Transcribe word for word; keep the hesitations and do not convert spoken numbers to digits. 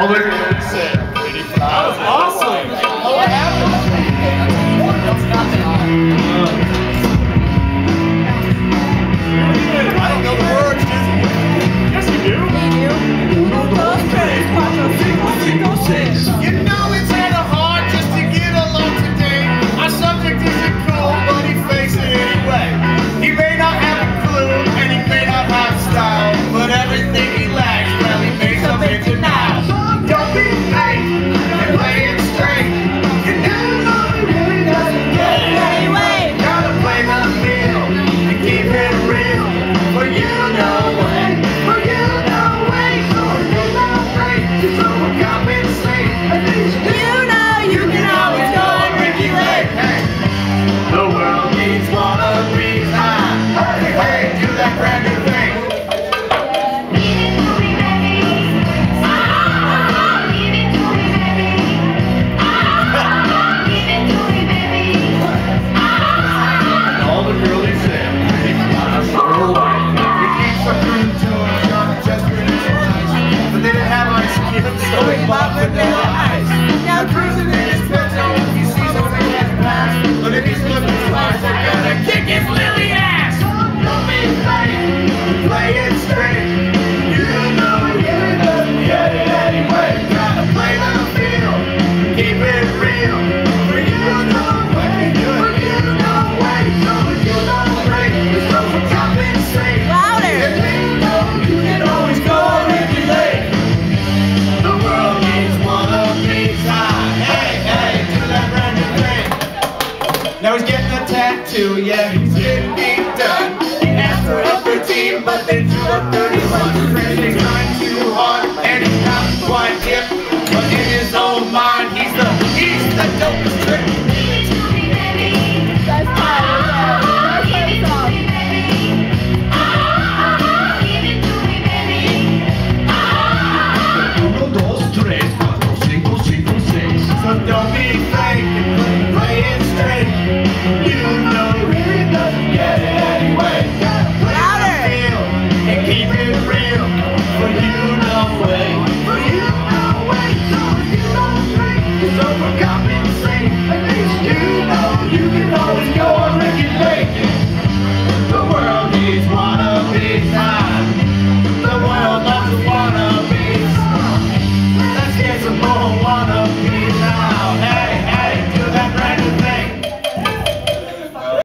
All the girls said, that was awesome. Oh, what happened? I don't know the words, Disney. Yes, you do. Uno, dos, tres, cuatro, cinco, cinco, seis. You know it's kind of hard just to get along today. Our subject isn't cool, but he fakes it anyway. He may not have a clue, and he may not have style, but everything he lacks, well, he makes up in denial. Don't be fake and play it straight. You know he really doesn't get it anyway. Gotta play the field and keep it real. For you know when, for you know when, for you know great, just overcompensate. You know you can always go on Ricky Lake. Hey, the world needs wannabes. Ah, hey, hey, do that brand new thing. All the girlies said, "It's not a girl white." We came from room to a just but they didn't have ice cream, so we bought vanilla ice. Now cruising in his petrol, he sees over his glass. But if he's looking twice, they're gonna kick his lily ass. Don't be fake, play it straight. You know you doesn't get it anyway. Gotta play the field, keep it real. For you know way, for you know way, so you know great. It's overcompensate. Louder. If you know you can always go on Ricky Lake. The world needs one of these. Ah, hey, hey, do that brand new thing. Now he's getting a tattoo, yeah, he's getting beat done. He asked for a thirteen, but they drew a thirty-one.